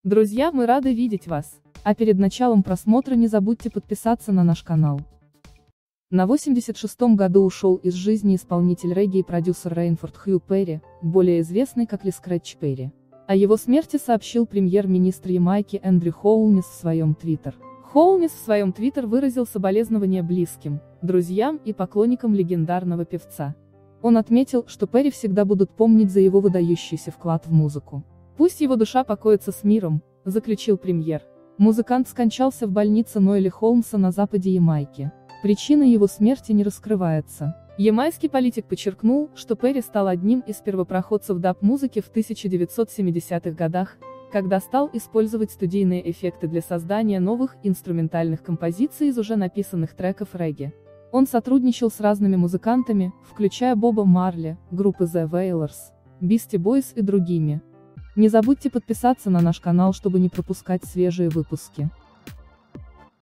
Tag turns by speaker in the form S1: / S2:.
S1: Друзья, мы рады видеть вас. А перед началом просмотра не забудьте подписаться на наш канал. На 86-м году ушел из жизни исполнитель регги и продюсер Рейнфорд Хью Перри, более известный как Ли Скретч Перри. О его смерти сообщил премьер-министр Ямайки Эндрю Хоулнес в своем твиттер. Хоулнес в своем твиттер выразил соболезнования близким, друзьям и поклонникам легендарного певца. Он отметил, что Перри всегда будут помнить за его выдающийся вклад в музыку. «Пусть его душа покоится с миром», — заключил премьер. Музыкант скончался в больнице Ноэли Холмса на западе Ямайки. Причина его смерти не раскрывается. Ямайский политик подчеркнул, что Перри стал одним из первопроходцев даб-музыки в 1970-х годах, когда стал использовать студийные эффекты для создания новых инструментальных композиций из уже написанных треков регги. Он сотрудничал с разными музыкантами, включая Боба Марли, группы The Wailers, Beastie Boys и другими. Не забудьте подписаться на наш канал, чтобы не пропускать свежие выпуски.